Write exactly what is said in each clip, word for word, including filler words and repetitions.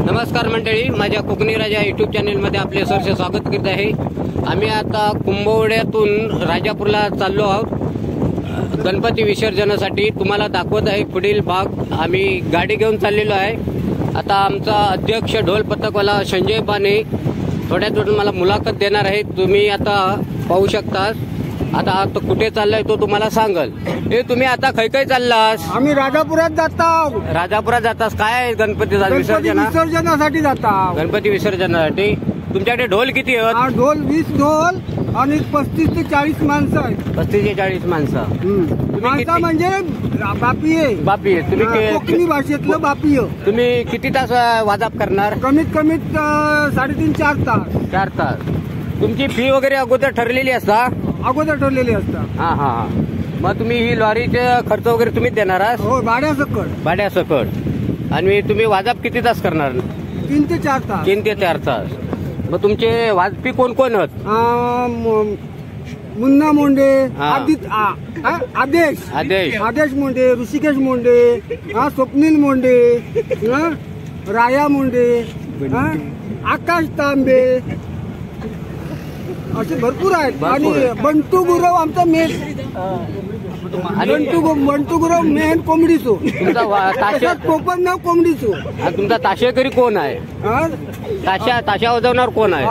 नमस्कार मंडळी, माझ्या कोकणी राजा यूट्यूब चॅनलमध्ये आपले सहर्ष स्वागत करत आहे। आम्ही आता कुंभवड्यातून राजापूरला चाललो आहोत गणपती विसर्जनासाठी। तुम्हाला दाखवत आहे पुढील भाग। आम्ही गाडी घेऊन चाललेलो आहे। आता आमचा अध्यक्ष ढोल पथकवाला संजय बाने थोड्याच वेळात मला मुलाखत देणार आहे। तुम्ही आता पाहू शकता। आता तो कुठे चाललाय तो तुम्हाला सांगल। हे तुम्ही आता खै खै चाललास? आम्ही राजापुरात जातो। राजापुरात जातास? काय गणपतीचा विसर्जन विसर्जनासाठी जातो। गणपती विसर्जनासाठी तुमच्याकडे ढोल किती आहेत? ढोल वीस ढोल आणि पस्तीस ते चाळीस माणसं आहेत। पस्तीस ते चाळीस माणसं माणसं म्हणजे बापी आहे। बापी आहे तुम्ही कोकणी भाषेतलं बापी आहे। तुम्ही किती तास वाजप करणार? कमीत कमीत साडेतीन चार तास चार तास तुमची फी वगैरे अगोदर ठरलेली असता? अगोदर ठरलेली असतात। हा हा हा मग तुम्ही ही लॉरीचे खर्च वगैरे तुम्हीच देणार आहात? हो, भाड्यासकट भाड्यासकट। आणि तुम्ही वाजप किती तास करणार? तीन ते चार तास तीन ते चार तास मग तुमचे वाजपी कोण कोण आहेत? मुन्ना मोंडे, आदेश आदेश आदेश मोंडे, ऋषिकेश मोंडे, हा स्वप्नील मोंडे, राया मोंडे, आकाश तांबे, असे भरपूर आहेत। आणि बंटू गुरव आमचा मेन बंटू बंटू गुरव मेन कोंबडी सो। तुमचा कोकण नाव कोंबडी सो। तुमचा ताशेकरी कोण आहे? ताशा ताशा वाजवणार कोण आहे?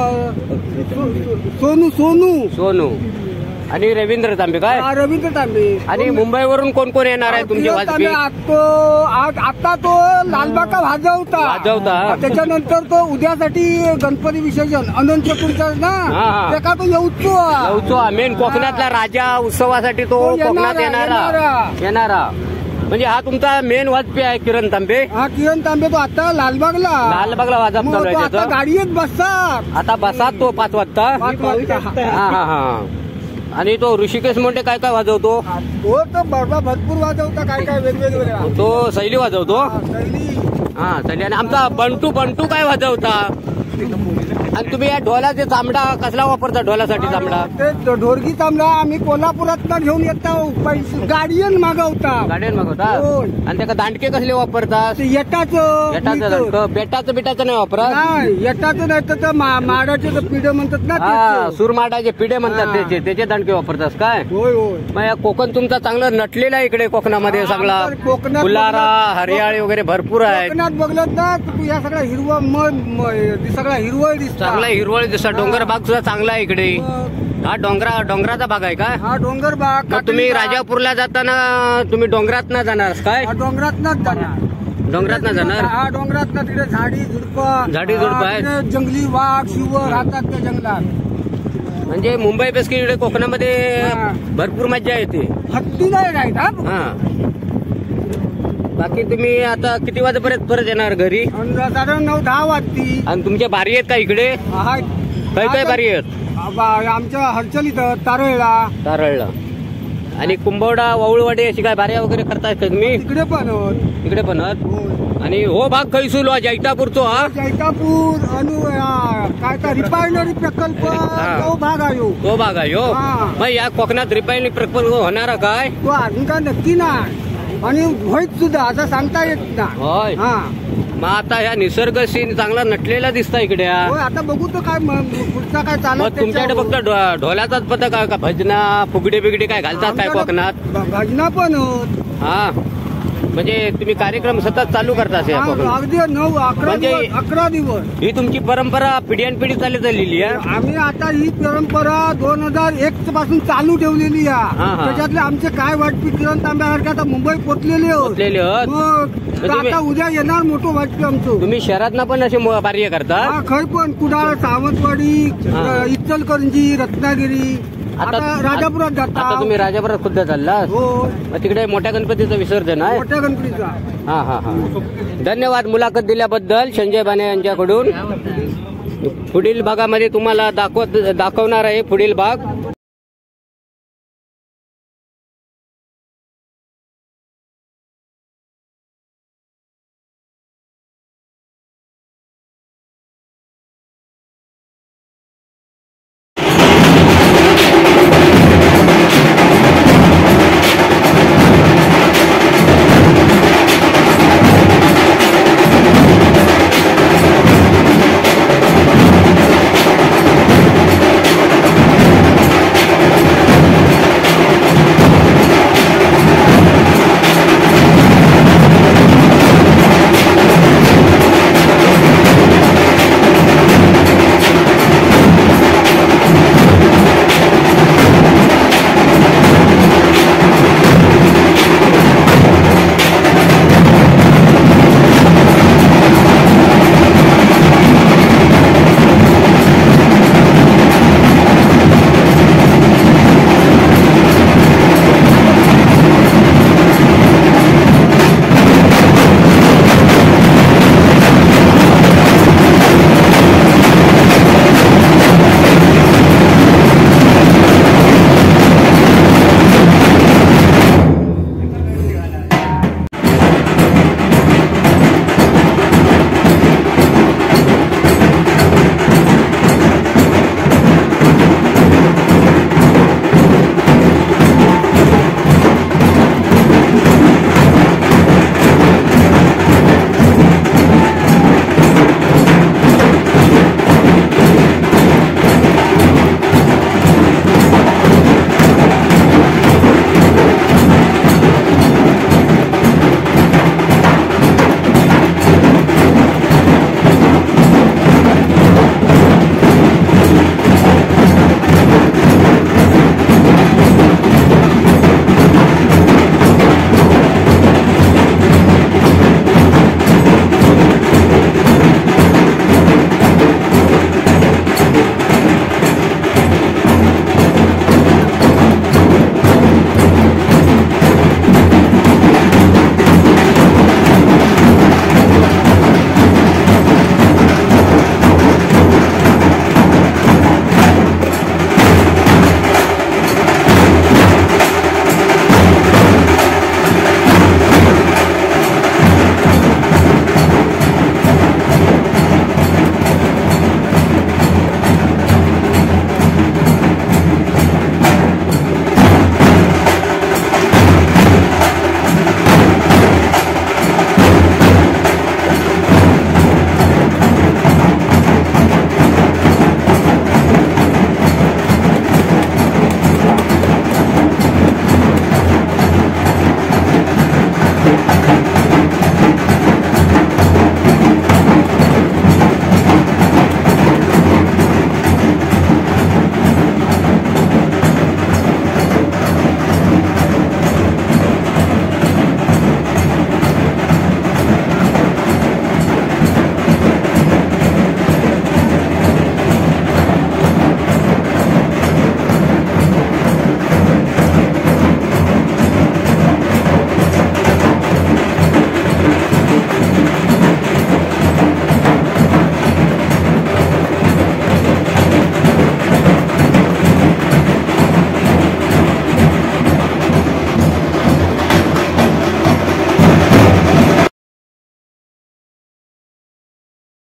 सोनू सोनू सोनू आणि रवींद्र तांबे। काय रवींद्र तांबे। आणि मुंबईवरून कोण कोण येणार आहे तुमचे वाजपी? आता तो लालबागा वाजवता वाजवता त्याच्यानंतर तो उद्यासाठी गणपती विसर्जन अनंत चतुर्थीचा ना ते का तो येऊचो येऊचो मेन कोकणातला राजा उत्सवासाठी तो कोकणात येणारा येणारा म्हणजे हा तुमचा मेन वाजपी आहे किरण तांबे। हा किरण तांबे तो आता लालबागला लालबागला वाजप चालू आहे त्याचा। गाडीत बसतात आता बसात तो पाच वाजता। हा हा हा आणि तो ऋषिकेश मोंडे काय काय वाजवतो? तो तो बरोबर भरपूर वाजवता काय काय वेगवेगळे। तो शैली वाजवतो। शैली हा शैली। आणि आमचा बंटू बंटू काय वाजवता? आणि तुम्ही या ढोलाचे चामडा कसला वापरता? ढोलासाठी चामडा ते ढोरगी चामडा आम्ही कोल्हापुरात घेऊन येतो। गाडीयन मागवता गाडीयन मागवता। आणि त्याला दांडके कसले वापरतात? येटाचं येटाचं बेटाचं बिटाचं नाही वापरत? नाही, येटाचं नाही तर माडाचे पिढे म्हणतात ना, सुरमाडाचे पिढे म्हणतात त्याचे त्याचे दांडके वापरतात काय? होय होय। मग या कोकण तुमचा चांगला नटलेला आहे इकडे कोकणामध्ये सगळा। कोकणात फुलारा हरियाळी वगैरे भरपूर आहे। कोकणात बघलत ना तू या सगळा हिरवा सगळा हिरवळ दिसतो। चांगला हिरवळ दिसतो। डोंगर भाग सुद्धा चांगला आहे इकडे। हा डोंगरा डोंगराचा भाग आहे का? हा डोंगर भाग। तुम्ही राजापूरला जाताना तुम्ही डोंगरात ना जाणार काय? डोंगरात ना जाणार डोंगरात ना जाणार। हा डोंगरात ना तिकडे झाडी झुडपं झाडी झुडपं आहेत। जंगली वाघ शिव राहतात त्या जंगलात। म्हणजे मुंबई पेक्षा इकडे कोकणामध्ये भरपूर मजा येते। हत्ती नाही राहत हा। बाकी तुम्ही आता किती वाजेपर्यंत परत येणार घरी? साधारण नऊ दहा वाजती। आणि तुमच्या बारी आहेत का इकडे? काय काय बारी आहेत? आमच्या हरचलीत तारळला तारळला आणि कुंभवडा वाऊळवाडी अशी काय बाऱ्या वगैरे करताय तुम्ही? इकडे पण इकडे पण आणि हो भाग खै सुरू आहे जैतापूरचो? हा जैतापूर अनु काय काय रिफायनरी प्रकल्प तो भाग आहे। तो भाग आहे हो। मग या कोकणात रिफायनरी प्रकल्प होणार काय? तो अजून काय नक्की नाही आणि होईत सुद्धा असं सांगता येत नाही। होय। मग आता ह्या निसर्ग सीन चांगला नटलेला दिसता इकडे। आता बघू तर काय पुढचा काय चालत। तुमच्याकडे फक्त ढोलाचाच पथक का भजना फुगडी बिगडी काय घालतात काय कोकणात? भजना पण हा म्हणजे तुम्ही कार्यक्रम सतत चालू करता अगदी नऊ अकरा अकरा दिवस। ही तुमची परंपरा पिढ्यान पिढी चालत आलेली आहे? आम्ही आता ही परंपरा दोन हजार एक पासून चालू ठेवलेली आहे। त्याच्यातले आमचे काय वाटपी किरण तांब्यासारखे आता मुंबई पोचलेले पोचलेले आता उद्या येणार मोठं वाटपी आमचं। तुम्ही शहरात पण असे कार्य करता? खर पण कुडाळ सावंतवाडी इचलकरंजी रत्नागिरी आता राजापुरात जाता। आता तुम्ही राजापुरात खुद्द चालला? हो। तिकडे मोठ्या गणपतीचं विसर्जन आहे? मोठ्या गणपतीचा। हा हा हा धन्यवाद मुलाखत दिल्याबद्दल संजय बाने यांच्याकडून। पुढील भागामध्ये तुम्हाला दाखवत दाखवणार आहे पुढील भाग।